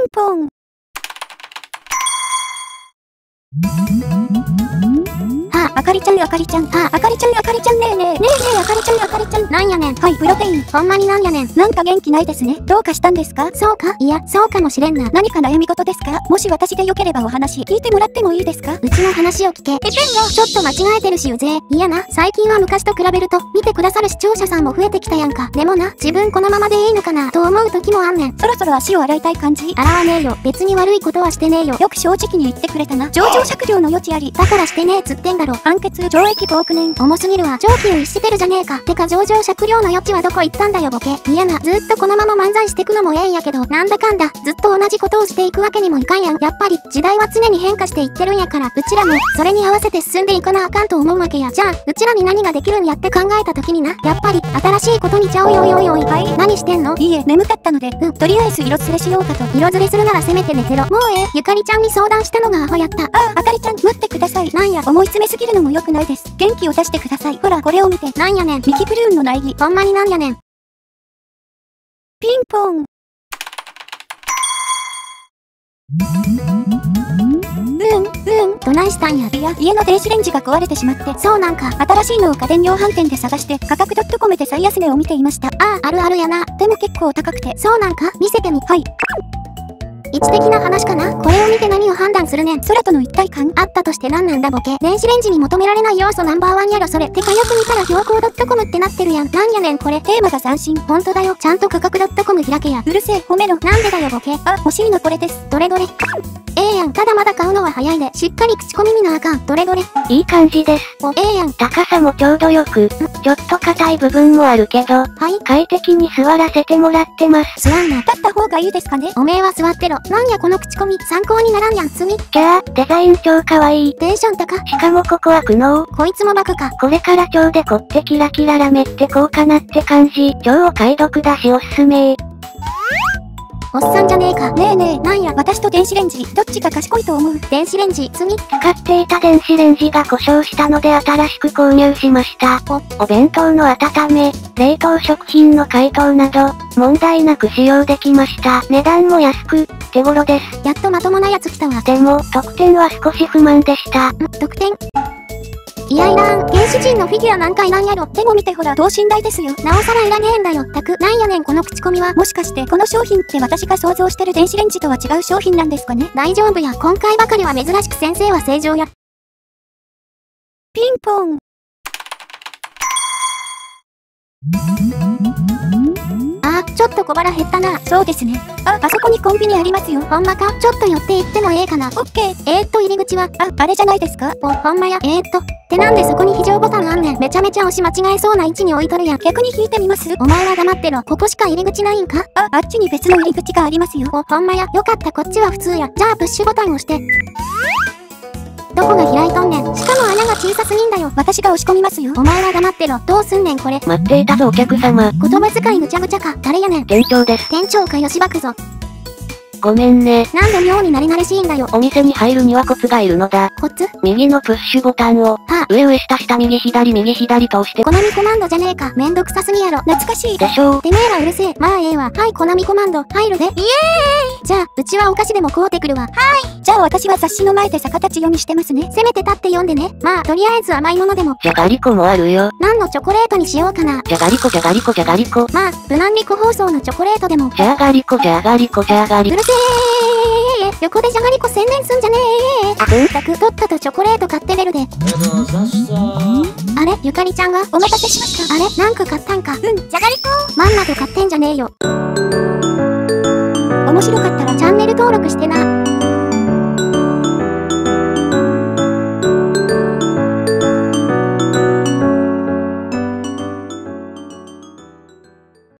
ンポン。はあ、あかりちゃん、あかりちゃん。はあ、あかりちゃん、あかりちゃん。ねえねえ。ねえねえ、あかりちゃん、あかりちゃん。なんやねん。はい、プロテイン。ほんまになんやねん。なんか元気ないですね。どうかしたんですか？そうか？いや、そうかもしれんな。何か悩み事ですか？もし私でよければお話聞いてもらってもいいですか？うちの話を聞け。ちょっと間違えてるしうぜえ。いやな、最近は昔と比べると、見てくださる視聴者さんも増えてきたやんか。でもな、自分このままでいいのかな、と思う時もあんねん。そろそろ足を洗いたい感じ？洗わねえよ。別に悪いことはしてねえよ。よく正直に言ってくれたな。情状酌量の余地あり。だからしてねえつってんだろ。判決、懲役5億年。重すぎるわ。常軌を逸してるじゃねえか。てか情状酌量の余地はどこ行ったんだよボケ。いやな、ずっとこのまま漫才してくのもええんやけど、なんだかんだ、ずっと同じことをしていくわけにもいかんやん。やっぱり、時代は常に変化していってるんやから、うちらも、それに合わせて進んでいかなあかんと思うわけや。じゃあ、うちらに何ができるんやって考えた時にな、やっぱり、新しいことにちゃうよ。おいおいおい。はい。何してんの？いいえ、眠かったので、とりあえず色ずれしようかと。色ずれするならせめて寝てろ。もうゆかりちゃんに相談したのがアホやった。ああ、あかりちゃん、待ってください。なんや、思い詰めすぎるのも良くないです。元気を出してください。ほら、これを見て。なんやねん。ミキプルーンの苗木。ほんまになんやねん。ピンポン。どないしたんや。いや、家の電子レンジが壊れてしまって。そうなんか。新しいのを家電量販店で探して、価格.comで最安値を見ていました。ああ、あるあるやな。でも結構高くて。そうなんか？見せてみ。はい。位置的な話かな？これを見て何を判断するねん。空との一体感？あったとして何なんだボケ。電子レンジに求められない要素ナンバー1やろそれ。てかよく見たら標高.comってなってるやん。なんやねんこれ。テーマが斬新。ほんとだよ。ちゃんと価格.com開けや。うるせえ、褒めろ。なんでだよボケ。あ、欲しいのこれです。どれどれ。ええやん。ただまだ買うのは早いで。しっかり口コミ見なあかん。どれどれ。 いい感じです。 お、ええやん。 高さもちょうどよく、ちょっと硬い部分もあるけど、はい。快適に座らせてもらってます。 座んな。立った方がいいですかね？おめえは座ってろ。なんやこの口コミ。参考にならんやん。次。 キャー、デザイン超可愛い。 テンション高。 しかもここは苦悩。 こいつもバカか。 これから超デコってキラキララメってこうかなって感じ。超お買い得だしおすすめ。 おっさんじゃねえか。ねえねえ、なんや、私と電子レンジ、どっちが賢いと思う？電子レンジ、次。 使っていた電子レンジが故障したので新しく購入しました。お弁当の温め、冷凍食品の解凍など、問題なく使用できました。値段も安く、手頃です。 やっとまともなやつ来たわ。 でも、得点は少し不満でした。 得点？いやいらん。原始人のフィギュアなんかいらんやろ。でも見てほら、等身大ですよ。なおさらいらねえんだよ。たく、なんやねんこの口コミは。もしかして、この商品って私が想像してる電子レンジとは違う商品なんですかね？大丈夫や。今回ばかりは珍しく先生は正常や。ピンポン。ちょっと小腹減ったな。そうですね。あそこにコンビニありますよ。ほんまか？ちょっと寄って行ってもええかな。オッケー。入り口は、あれじゃないですか？ほんまや。ってなんでそこに非常ボタンあんねん。めちゃめちゃ押し間違えそうな位置に置いとるやん。逆に引いてみます？お前は黙ってろ。ここしか入り口ないんか？あっちに別の入り口がありますよ。ほんまや。よかった、こっちは普通や。じゃあプッシュボタン押して。どこが開いとんねん。しかも穴が小さすぎんだよ。私が押し込みますよ。お前は黙ってろ。どうすんねんこれ。 待っていたぞお客様。 言葉遣いぐちゃぐちゃか。誰やねん。 店長です。 店長かよしばくぞ。 ごめんね。 なんで妙に慣れ慣れしいんだよ。 お店に入るにはコツがいるのだ。 コツ？ 右のプッシュボタンを、上上下下右左と押して。 コナミコマンドじゃねえか。めんどくさすぎやろ。懐かしい。 でしょう。 てめえらうるせえ。まあええわ。はい、コナミコマンド、入るで。イエーイ！じゃあ、うちはお菓子でも買うてくるわ。はい。じゃあ私は雑誌の前で逆立ち読みしてますね。せめて立って読んでね。まあ、とりあえず甘いものでも。 じゃがりこもあるよ。 何のチョコレートにしようかな。 じゃがりこ。 まあ、無難に個包装のチョコレートでも。 じゃがりこ。うるせー。横でじゃがりこ専念すんじゃねえ。たくとっととチョコレート買って出るで。あれゆかりちゃんはお待たせしました。あれなんか買ったんか。じゃがりこまんまと買ってんじゃねえよ。面白かったらチャンネル登録してな。